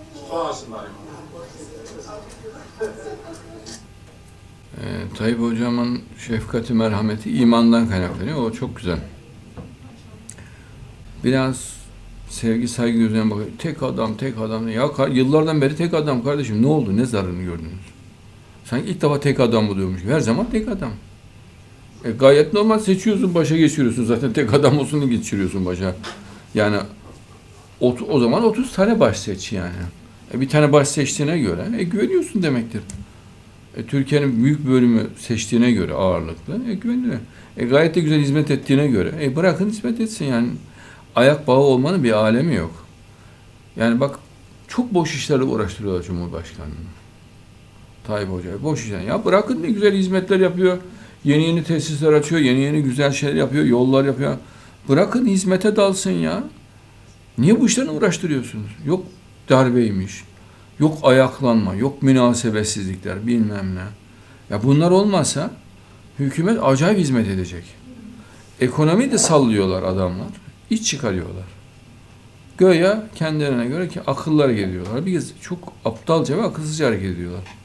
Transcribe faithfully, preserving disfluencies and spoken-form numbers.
Ee, Tayyip Hocam'ın şefkati, merhameti imandan kaynaklanıyor. O çok güzel. Biraz sevgi, saygı gözüne bakıyor. Tek adam, tek adam. Ya yıllardan beri tek adam kardeşim. Ne oldu? Ne zararını gördünüz? Sanki ilk defa tek adam buluyormuş gibi. Her zaman tek adam. E, gayet normal, seçiyorsun, başa geçiriyorsun. Zaten tek adam olsun diye geçiriyorsun başa. Yani o, o zaman otuz tane baş seç yani. E, bir tane baş seçtiğine göre e, güveniyorsun demektir. E, Türkiye'nin büyük bölümü seçtiğine göre ağırlıklı e, güveniyor. E, gayet de güzel hizmet ettiğine göre e, bırakın hizmet etsin yani. Ayak bağı olmanın bir alemi yok. Yani bak, çok boş işlerle uğraştırıyorlar Cumhurbaşkanı'nı. Tayyip Hoca'yı boş işler. Ya bırakın, ne güzel hizmetler yapıyor. Yeni yeni tesisler açıyor, yeni yeni güzel şeyler yapıyor, yollar yapıyor. Bırakın hizmete dalsın ya. Niye bu işlerle uğraştırıyorsunuz? Yok darbeymiş, yok ayaklanma, yok münasebetsizlikler, bilmem ne. Ya bunlar olmasa hükümet acayip hizmet edecek. Ekonomi de sallıyorlar adamlar, iş çıkarıyorlar. Göya kendilerine göre ki akıllar geliyorlar. Bir kez çok aptalca ve akılsızca hareket ediyorlar.